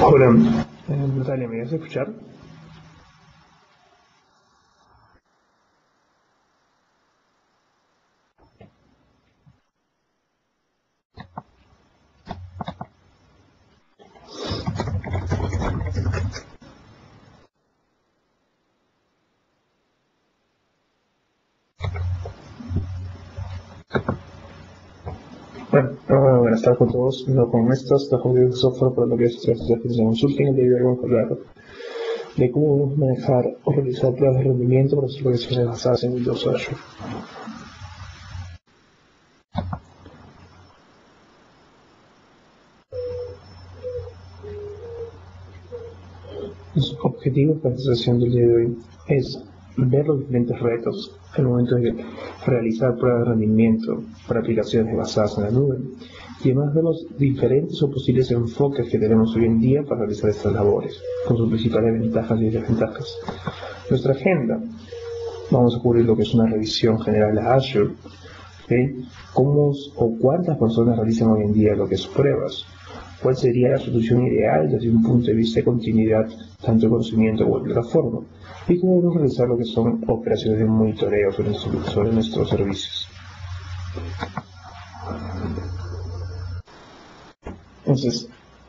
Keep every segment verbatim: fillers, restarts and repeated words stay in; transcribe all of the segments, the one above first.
Hola, eh, Natalia, ¿me vas a escuchar? Bueno, uh, buenas tardes con todos. No, con estas tecnologías de software para lo que es estrategia de consulting, el día de hoy vamos a hablar de cómo manejar o realizar pruebas de rendimiento para sus aplicaciones basadas en Windows Azure. Los objetivos de esta sesión del día de hoy es ver los diferentes retos al momento de realizar pruebas de rendimiento para aplicaciones basadas en la nube y además ver los diferentes o posibles enfoques que tenemos hoy en día para realizar estas labores, con sus principales ventajas y desventajas. Nuestra agenda, vamos a cubrir lo que es una revisión general a Azure, ¿okay? Cómo o cuántas personas realizan hoy en día lo que es pruebas, cuál sería la solución ideal desde un punto de vista de continuidad, tanto de conocimiento como de plataforma, y cómo vamos a realizar lo que son operaciones de monitoreo sobre nuestros, sobre nuestros servicios. Entonces,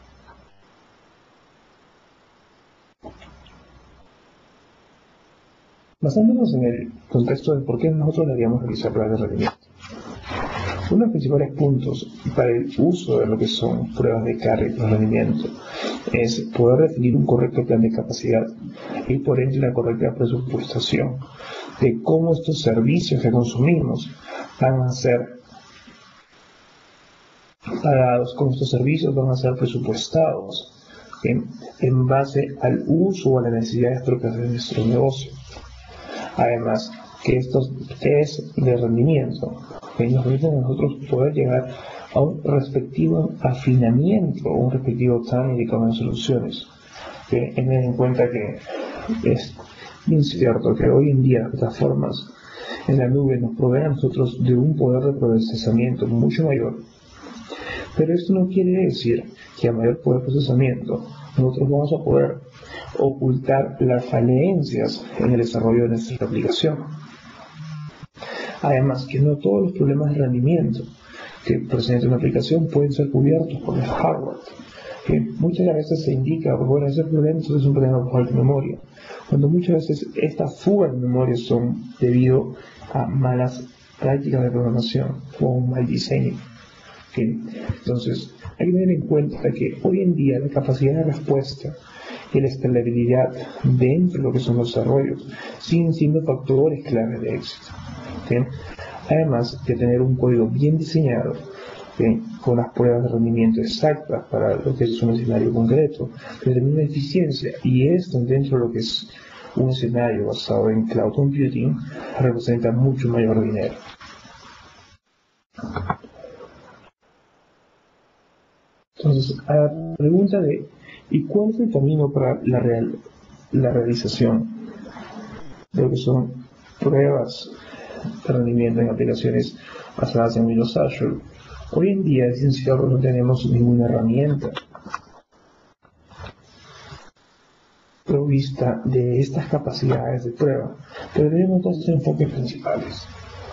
basándonos en el contexto de por qué nosotros deberíamos realizar pruebas de rendimiento. Uno de los principales puntos para el uso de lo que son pruebas de carga y de rendimiento es poder definir un correcto plan de capacidad y por ende la correcta presupuestación de cómo estos servicios que consumimos van a ser pagados, cómo estos servicios van a ser presupuestados en, en base al uso o a las necesidades propias de nuestro negocio. Además, que estos test de rendimiento que nos permiten a nosotros poder llegar a un respectivo afinamiento, un respectivo plan indicado en soluciones. Que tener en cuenta que es bien cierto que hoy en día las plataformas en la nube nos proveen a nosotros de un poder de procesamiento mucho mayor, pero esto no quiere decir que a mayor poder de procesamiento nosotros vamos a poder ocultar las falencias en el desarrollo de nuestra aplicación. Además, que no todos los problemas de rendimiento que presenta una aplicación pueden ser cubiertos por el hardware. Que muchas veces se indica, bueno, ese problema es un problema de falta de memoria, cuando muchas veces estas fugas de memoria son debido a malas prácticas de programación o un mal diseño. ¿Okay? Entonces, hay que tener en cuenta que hoy en día la capacidad de respuesta y la escalabilidad dentro de lo que son los desarrollos siguen siendo factores claves de éxito. ¿Okay? Además de tener un código bien diseñado, ¿okay?, con las pruebas de rendimiento exactas para lo que es un escenario concreto, que determina eficiencia, y esto dentro de lo que es un escenario basado en cloud computing representa mucho mayor dinero. Entonces, a la pregunta de ¿y cuál es el camino para la, real, la realización de lo que son pruebas de rendimiento en aplicaciones basadas en Windows Azure? Hoy en día, es cierto, no tenemos ninguna herramienta provista de estas capacidades de prueba, pero tenemos dos enfoques principales.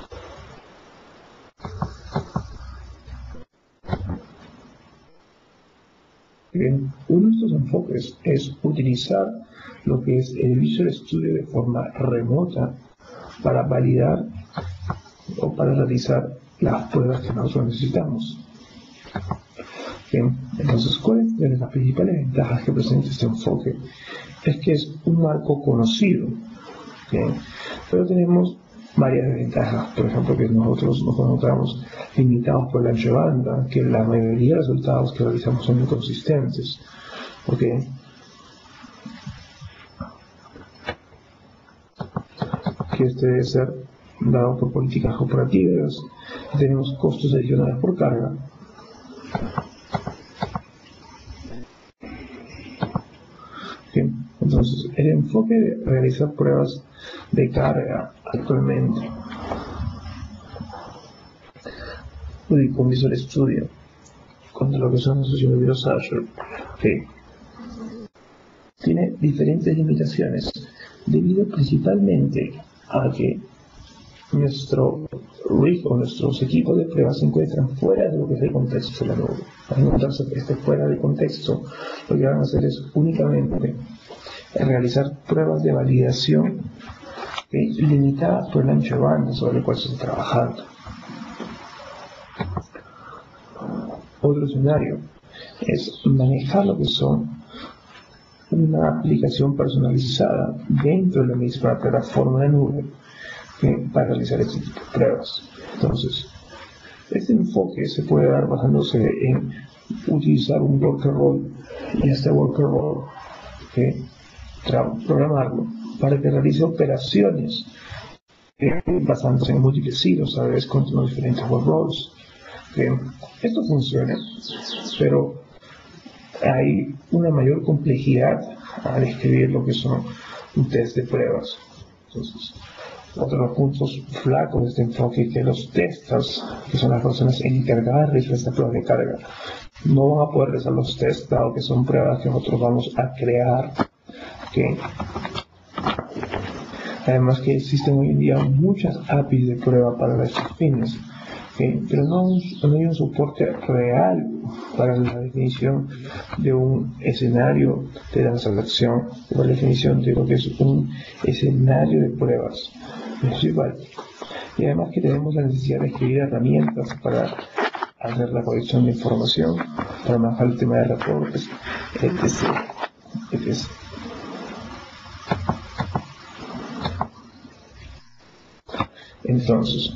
Bien, uno de estos enfoques es utilizar lo que es el Visual Studio de forma remota para validar o para realizar las pruebas que nosotros necesitamos. Bien, entonces, ¿cuáles de las principales ventajas que presenta este enfoque? Es que es un marco conocido, bien, pero tenemos varias desventajas. Por ejemplo, que nosotros nos encontramos limitados por el ancho de banda, que la mayoría de los resultados que realizamos son inconsistentes. ¿Okay? Que este debe ser dado por políticas corporativas. Tenemos costos adicionales por carga. Bien, entonces, el enfoque de realizar pruebas de carga actualmente con Visual Studio contra lo que son los Windows Azure, okay, tiene diferentes limitaciones debido principalmente a que nuestro rig o nuestros equipos de pruebas se encuentran fuera de lo que es el contexto de la nube. Al encontrarse este fuera de contexto, lo que van a hacer es únicamente realizar pruebas de validación eh, limitadas por el ancho de banda sobre el cual se está trabajando. Otro escenario es manejar lo que son una aplicación personalizada dentro de la misma plataforma de nube eh, para realizar este tipo de pruebas. Entonces, este enfoque se puede dar basándose en utilizar un worker role y este worker role eh, programarlo para que realice operaciones eh, basándose en múltiples hilos, a veces con los diferentes work roles. Eh, esto funciona, pero hay una mayor complejidad al escribir lo que son un test de pruebas. Entonces, otro de los puntos flacos de este enfoque es que los testers, que son las personas encargadas de realizar esta prueba de carga, no van a poder realizar los tests, dado que son pruebas que nosotros vamos a crear. ¿Okay? Además que existen hoy en día muchas A P Is de prueba para estos fines. Okay, pero no, no hay un soporte real para la definición de un escenario de transacción, para la definición de lo que es un escenario de pruebas principal. Y además que tenemos la necesidad de escribir herramientas para hacer la colección de información, para manejar el tema de reportes, etcétera, etcétera. Entonces,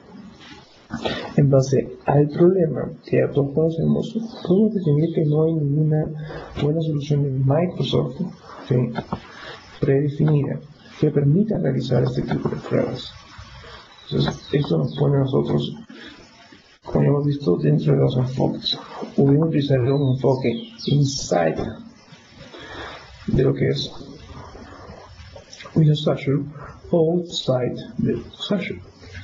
en base al problema que ya todos conocemos, podemos definir que no hay ninguna buena solución de Microsoft ¿sí? predefinida que permita realizar este tipo de pruebas. Entonces, esto nos pone a nosotros, como hemos visto, dentro de los enfoques. Podemos utilizar un enfoque inside de lo que es Windows Azure o outside de Windows Azure.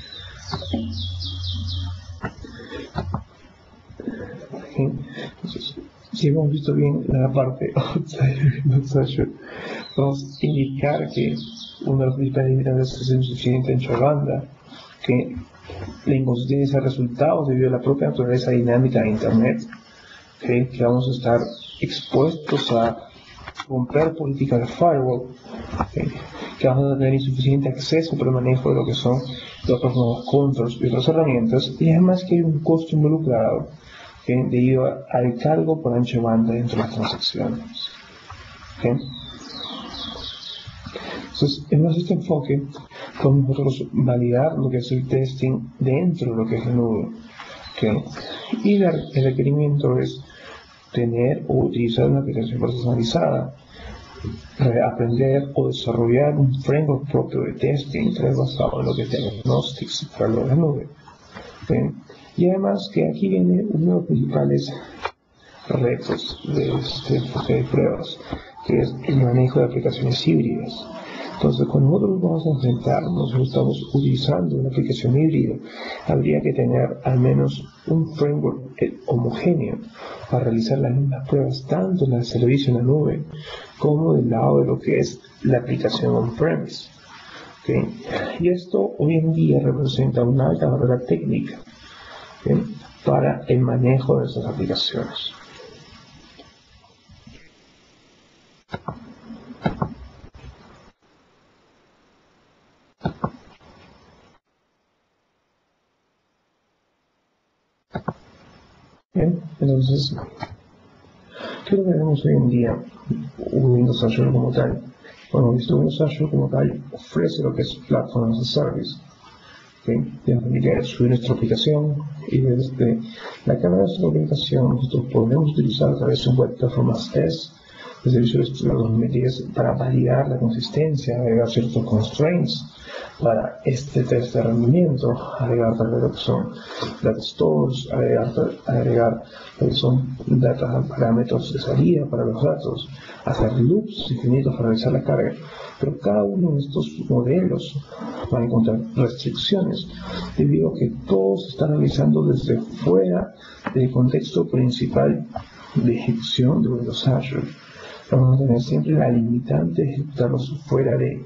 Entonces, si hemos visto bien la parte outside de Windows Azure, vamos a indicar que uno de los principales limitantes es el insuficiente ancho de banda, que la inconsistencia de resultados debido a la propia naturaleza dinámica de Internet, ¿okay? Que vamos a estar expuestos a romper políticas de firewall, ¿okay? Que vamos a tener insuficiente acceso para el manejo de lo que son los nuevos controls y otras herramientas, y además que hay un costo involucrado ¿okay? debido a, al cargo por ancho de banda dentro de las transacciones. ¿Okay? Entonces, en base a este enfoque, podemos nosotros validar lo que es el testing dentro de lo que es la nube. ¿Okay? Y el, el requerimiento es tener o utilizar una aplicación personalizada, aprender o desarrollar un framework propio de testing basado en lo que es diagnostics para lo de la nube. ¿Okay? Y además que aquí viene uno de los principales retos de este enfoque de pruebas, que es el manejo de aplicaciones híbridas. Entonces, cuando nosotros vamos a enfrentarnos, nosotros estamos utilizando una aplicación híbrida, habría que tener al menos un framework homogéneo para realizar las mismas pruebas, tanto en el servicio en la nube, como del lado de lo que es la aplicación on-premise. ¿Okay? Y esto hoy en día representa una alta barrera técnica ¿okay? para el manejo de estas aplicaciones. Bien, entonces, ¿qué es lo que vemos hoy en día? Windows Azure como tal. Bueno, Windows Azure como tal ofrece lo que es Platform as a Service. ¿Okay? Ya permite subir nuestra aplicación y desde la cámara de nuestra aplicación nosotros podemos utilizar a través de un Web Performance Test desde el Visual Studio dos mil diez para validar la consistencia, agregar ciertos constraints para este test de rendimiento, agregar tal vez lo que son data stores, agregar, agregar lo que son data, parámetros de salida para los datos, hacer loops infinitos para realizar la carga. Pero cada uno de estos modelos va a encontrar restricciones debido a que todo se está realizando desde fuera del contexto principal de ejecución de Windows Azure. vamos a tener siempre la limitante de ejecutarlos fuera de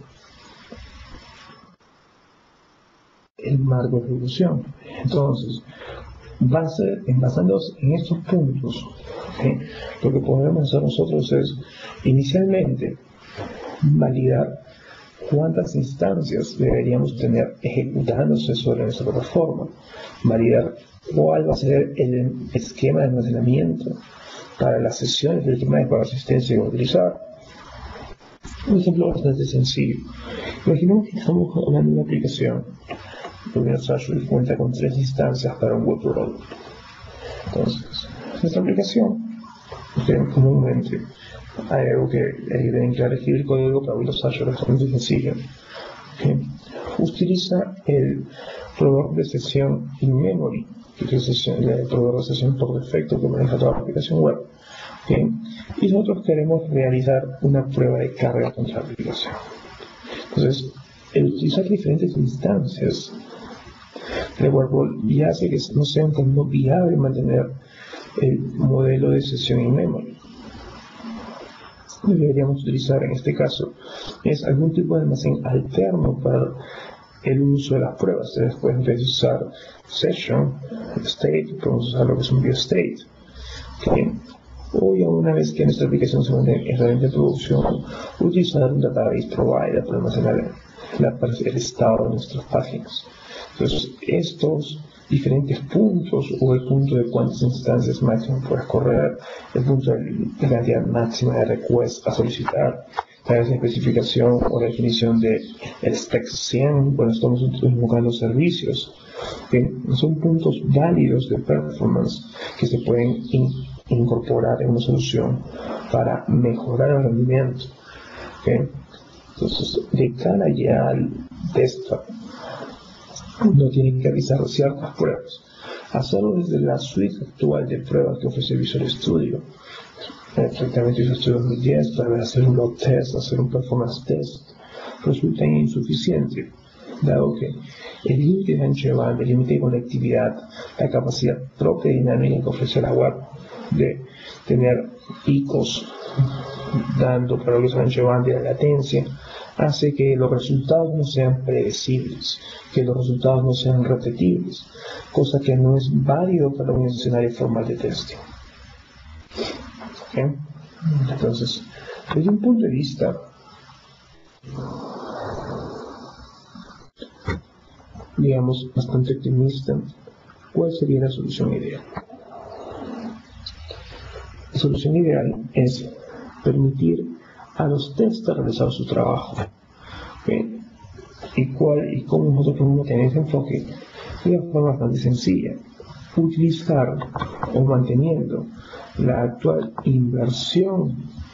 el marco de ejecución. Entonces, base, en basándonos en estos puntos, ¿sí? Lo que podemos hacer nosotros es, inicialmente, validar cuántas instancias deberíamos tener ejecutándose sobre nuestra plataforma, validar cuál va a ser el esquema de almacenamiento para las sesiones del tema de coasistencia que va a utilizar. Un ejemplo bastante sencillo. Imaginemos que estamos hablando de una aplicación. Windows Azure cuenta con tres instancias para un web product. Entonces, nuestra aplicación, comúnmente, hay algo que hay que tener claro, escribir código para Windows Azure es bastante sencillo. ¿Okay? Utiliza el proveedor de sesión in-memory, que es el proveedor de sesión por defecto que maneja toda la aplicación web. ¿Okay? Y nosotros queremos realizar una prueba de carga contra la aplicación. Entonces, el utilizar diferentes instancias de Workball ya hace que no sea un camino viable mantener el modelo de sesión in-memory. Lo que deberíamos utilizar en este caso es algún tipo de almacén alterno para el uso de las pruebas. Ustedes pueden usar session, state, podemos usar lo que es un biostate. ¿Okay? O ya una vez que nuestra aplicación se mantiene realmente en producción, utilizar un database provider para almacenar la, el estado de nuestras páginas. Entonces, estos diferentes puntos, o el punto de cuántas instancias máximas puedes correr, el punto de la cantidad máxima de requests a solicitar, la especificación o definición de el spec cien cuando estamos invocando servicios, que son puntos válidos de performance que se pueden in incorporar en una solución para mejorar el rendimiento. ¿Okay? Entonces, de cara ya al desktop, uno tiene que realizar ciertas pruebas. Hacerlo desde la suite actual de pruebas que ofrece Visual Studio. Exactamente Visual Studio dos mil diez, para hacer un load test, hacer un performance test, resulta insuficiente, dado que el límite de ancho de banda, el límite de conectividad, la capacidad propia y dinámica que ofrece la web de tener picos dando para lo que es el ancho de banda y la latencia, hace que los resultados no sean predecibles, que los resultados no sean repetibles, cosa que no es válido para un escenario formal de testing. ¿Okay? Entonces, desde un punto de vista digamos bastante optimista, ¿cuál sería la solución ideal? La solución ideal es permitir a los testers realizar su trabajo. ¿Okay? ¿Y, cuál, y cómo nosotros podemos tener ese enfoque? De una forma bastante sencilla. Utilizar o manteniendo la actual inversión,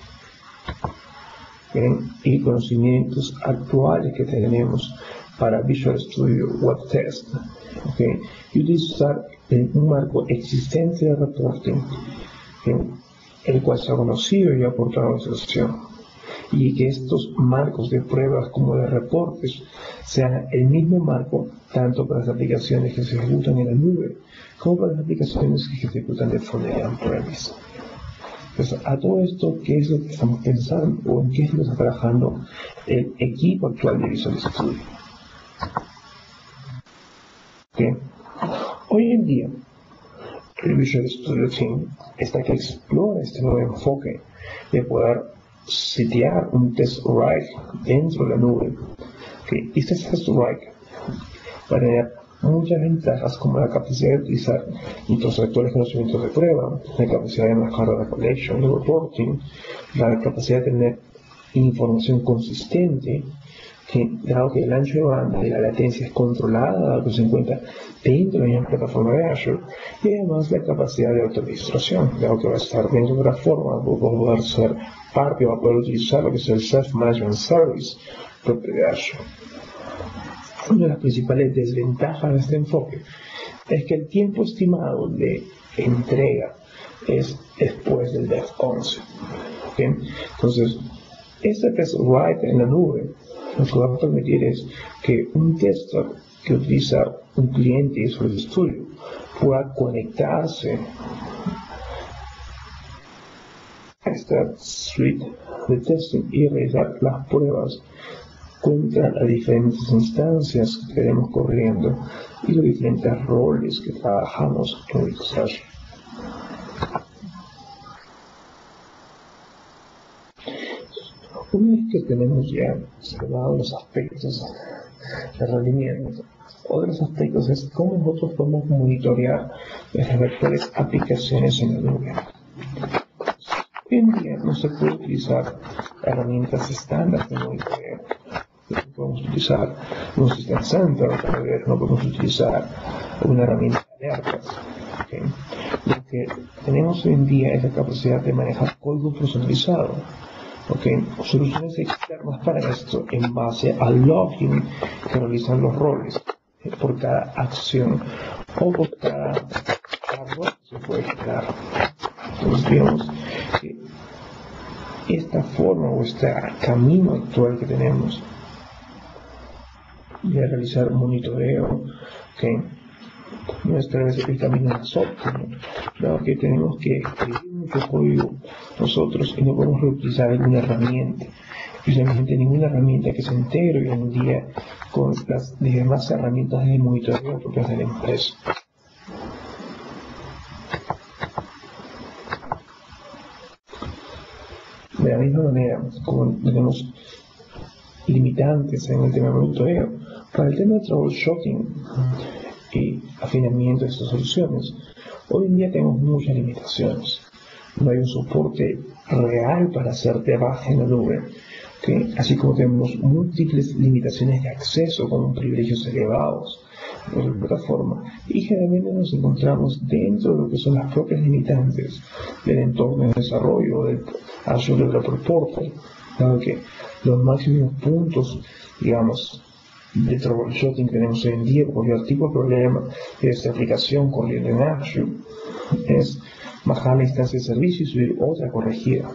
¿okay? y conocimientos actuales que tenemos para Visual Studio Web Test, ¿okay? y utilizar un marco existente de reporting, ¿okay? el cual se ha conocido y ha aportado a la solución, y que estos marcos de pruebas como de reportes sean el mismo marco tanto para las aplicaciones que se ejecutan en la nube como para las aplicaciones que se ejecutan de forma on-premise. Entonces, a todo esto, ¿qué es lo que estamos pensando o en qué es lo que está trabajando el equipo actual de Visual Studio? ¿Okay? Hoy en día, el Visual Studio Team está que explora este nuevo enfoque de poder sitiar un test write dentro de la nube. ¿Okay? Y este test write va a tener muchas ventajas, como la capacidad de utilizar nuestros actuales conocimientos de prueba, la capacidad de manejar la collection, el reporting, la capacidad de tener información consistente, que dado que el ancho de banda y la latencia es controlada, dado que se encuentra dentro de la misma plataforma de Azure, y además la capacidad de autoadministración, dado que va a estar dentro de la forma, va a poder ser parte, va a poder utilizar lo que es el Self-Management Service propio de Azure. Una de las principales desventajas de este enfoque es que el tiempo estimado de entrega es después del Dev once. ¿Okay? Entonces, este test write en la nube lo que va a permitir es que un tester que utiliza un cliente de Visual Studio pueda conectarse esta suite de testing y realizar las pruebas contra las diferentes instancias que tenemos corriendo y los diferentes roles que trabajamos en Azure. Una vez que tenemos ya observado los aspectos de rendimiento, otros aspectos es cómo nosotros podemos monitorear las virtuales aplicaciones en la nube. Hoy en día no se puede utilizar herramientas estándar de monitoreo. No podemos utilizar un System Center para ver, no podemos utilizar una herramienta de alertas. ¿Okay? Lo que tenemos hoy en día es la capacidad de manejar código personalizado. ¿Okay? Soluciones externas para esto en base al login que realizan los roles por cada acción o por cada error que se puede crear. Entonces vemos que esta forma o este camino actual que tenemos de realizar monitoreo, ¿okay? Nuestra vez el camino más óptimo, dado que tenemos que escribir mucho código nosotros y no podemos reutilizar alguna herramienta, especialmente ninguna herramienta que se integre hoy en día con las demás herramientas de monitoreo propias de la empresa. De la misma manera, como tenemos limitantes en el tema de monitoreo, para el tema de troubleshooting y afinamiento de estas soluciones, hoy en día tenemos muchas limitaciones. No hay un soporte real para hacer de baja en la nube, ¿okay? Así como tenemos múltiples limitaciones de acceso con privilegios elevados en la plataforma, y generalmente nos encontramos dentro de lo que son las propias limitantes del entorno de desarrollo del Azure Developer Portal, dado que los máximos puntos, digamos, de troubleshooting que tenemos hoy en día, cualquier tipo de problema de esta aplicación corriendo en Azure, es bajar la instancia de servicio y subir otra corregida.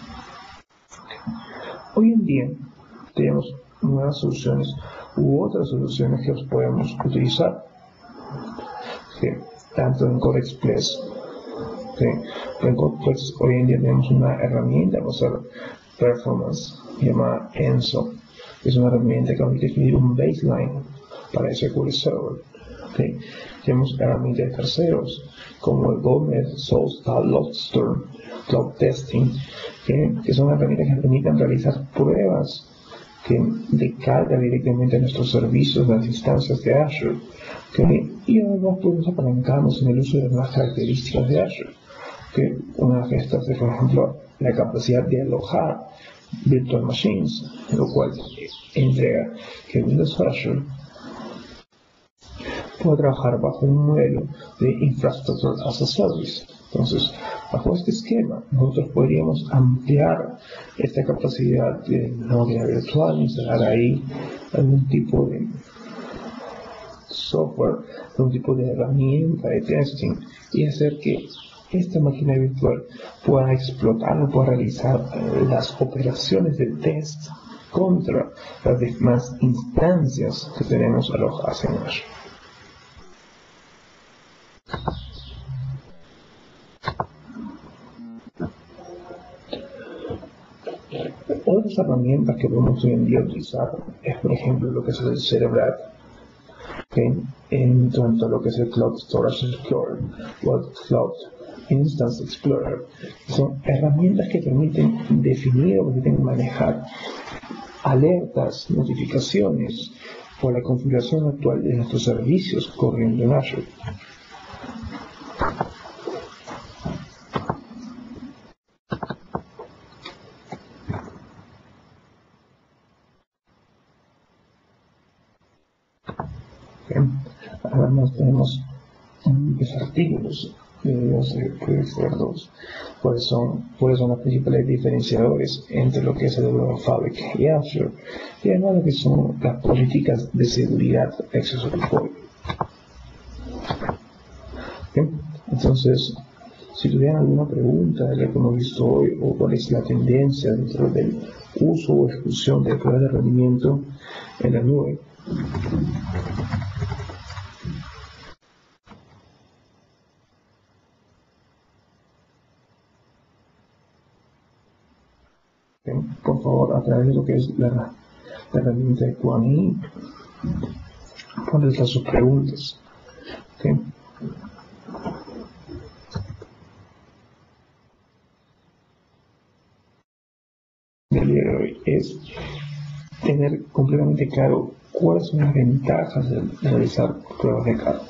Hoy en día tenemos nuevas soluciones u otras soluciones que podemos utilizar, ¿sí? Tanto en CodeExpress. ¿Sí? En CodeExpress hoy en día tenemos una herramienta para hacer performance llamada Enso. Es una herramienta que permite definir un baseline para ese S Q L Server. ¿Sí? Tenemos herramientas de terceros como el Gomet, Soulstar, Lobster, Cloud Testing, ¿sí? Que son herramientas que permiten realizar pruebas que descarga directamente a nuestros servicios, las instancias de Azure, ¿sí? Y además podemos apalancarnos en el uso de las nuevas características de Azure. ¿Sí? Una de estas es, por ejemplo, la capacidad de alojar virtual machines, lo cual entrega que Windows Azure puede trabajar bajo un modelo de Infrastructure as a Service. Entonces, bajo este esquema, nosotros podríamos ampliar esta capacidad de máquina virtual, instalar ahí algún tipo de software, algún tipo de herramienta de testing y hacer que esta máquina virtual pueda explotar o pueda realizar eh, las operaciones de test contra las demás instancias que tenemos alojadas en Azure. Otras herramientas que podemos hoy en día utilizar es, por ejemplo, lo que es el Cerebral, en, en cuanto a lo que es el Cloud Storage Explorer o el Cloud Instance Explorer. Son herramientas que permiten definir o permiten manejar alertas, notificaciones por la configuración actual de nuestros servicios corriendo en Azure. Además tenemos los artículos de los expertos, cuáles son, cuáles son los principales diferenciadores entre lo que es el Developer Fabric y Azure, y además lo que son las políticas de seguridad de acceso al código. Bien, entonces, si tuvieran alguna pregunta de lo que hemos visto hoy o cuál es la tendencia dentro del uso o ejecución de pruebas de rendimiento en la nube. por favor, a través de lo que es la, la herramienta de Q and A, ponerles sus preguntas. ¿Okay? El día de hoy es tener completamente claro cuáles son las ventajas de realizar pruebas de carga.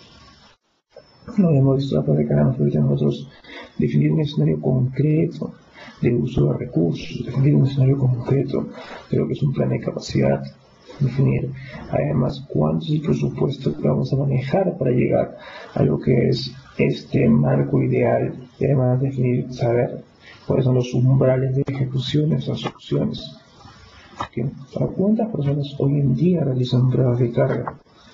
No hemos visto la prueba de carga, nos permite a nosotros definir un escenario concreto de uso de recursos, definir un escenario concreto de lo que es un plan de capacidad, definir además cuánto es el presupuesto que vamos a manejar para llegar a lo que es este marco ideal, y además definir, saber cuáles son los umbrales de ejecución de estas opciones. ¿Para cuántas personas hoy en día realizan pruebas de carga?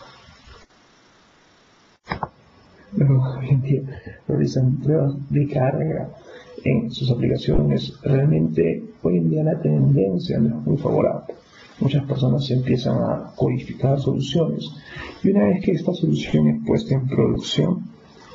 Pero hoy en día realizan pruebas de carga en sus aplicaciones. Realmente hoy en día la tendencia no es muy favorable. Muchas personas empiezan a codificar soluciones y una vez que esta solución es puesta en producción,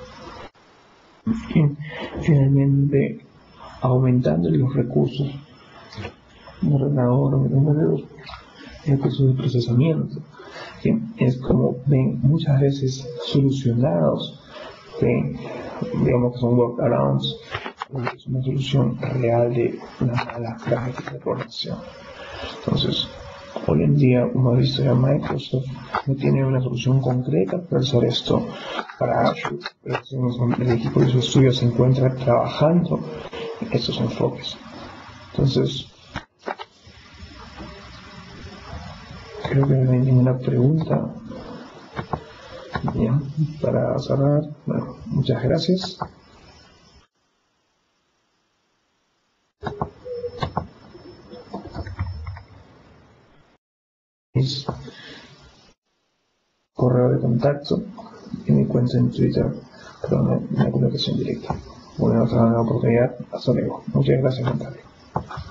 y finalmente aumentando los recursos del ordenador, aumentando los recursos de procesamiento, que es como ven muchas veces solucionados, ven, digamos que son workarounds, es una solución real de una mala práctica de programación. Entonces, hoy en día uno ha visto que Microsoft no tiene una solución concreta para hacer esto para Azure, pero el equipo de su estudio se encuentra trabajando en estos enfoques. Entonces, creo que no hay ninguna pregunta. Bien, para cerrar, bueno, muchas gracias. Mis correo de contacto y mi cuenta en Twitter para una, una comunicación directa. Bueno, otra oportunidad. Hasta luego. Muchas gracias, Natalia.